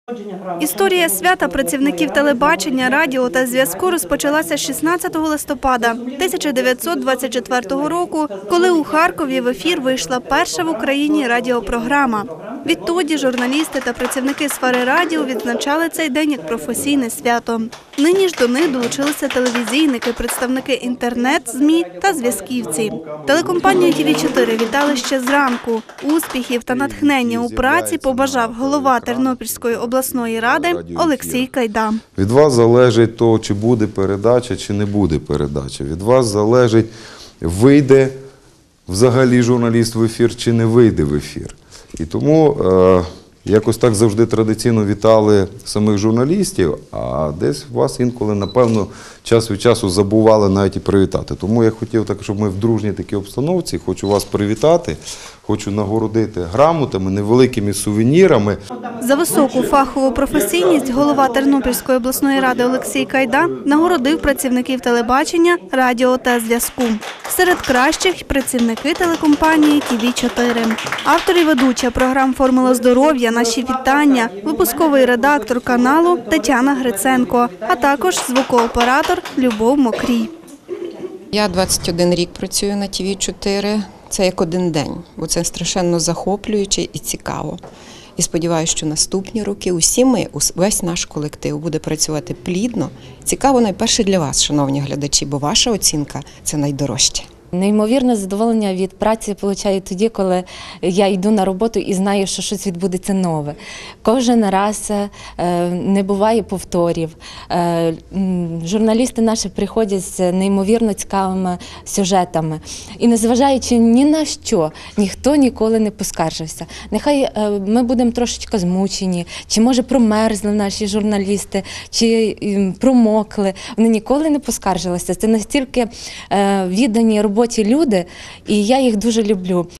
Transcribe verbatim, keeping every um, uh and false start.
Історія свята працівників телебачення, радіо та зв'язку розпочалася шістнадцятого листопада тисяча дев'ятсот двадцять четвертого року, коли у Харкові в ефір вийшла перша в Україні радіопрограма. Відтоді журналісти та працівники сфери радіо відзначали цей день як професійне свято. Нині ж до них долучилися телевізійники, представники інтернет-ЗМІ та зв'язківці. Телекомпанію Ті Ві чотири вітали ще зранку. Успіхів та натхнення у праці побажав голова Тернопільської обласної ради Олексій Кайда. Від вас залежить то, чи буде передача, чи не буде передача. Від вас залежить, вийде взагалі журналіст в ефір, чи не вийде в ефір. І тому е, якось так завжди традиційно вітали самих журналістів, а десь вас інколи, напевно, час від часу забували навіть і привітати. Тому я хотів так, щоб ми в дружній такій обстановці, хочу вас привітати, хочу нагородити грамотами, невеликими сувенірами. За високу фахову професійність голова Тернопільської обласної ради Олексій Кайда нагородив працівників телебачення, радіо та зв'язку. Серед кращих – працівники телекомпанії Ті Ві чотири. Автор і ведуча програм «Формула здоров'я», «Наші вітання», випусковий редактор каналу Тетяна Гриценко, а також звукооператор Любов Мокрій. Я двадцять один рік працюю на Ті Ві чотири. Це як один день, бо це страшенно захоплююче і цікаво. І сподіваюся, що наступні роки усі ми, весь наш колектив буде працювати плідно. Цікаво найперше для вас, шановні глядачі, бо ваша оцінка – це найдорожче. Неймовірне задоволення від праці отримую тоді, коли я йду на роботу і знаю, що щось відбудеться нове. Кожен раз не буває повторів. Журналісти наші приходять з неймовірно цікавими сюжетами. І незважаючи ні на що, ніхто ніколи не поскаржився. Нехай ми будемо трошечки змучені, чи може промерзли наші журналісти, чи промокли. Вони ніколи не поскаржилися. Це настільки віддані роботі люди, і я їх дуже люблю.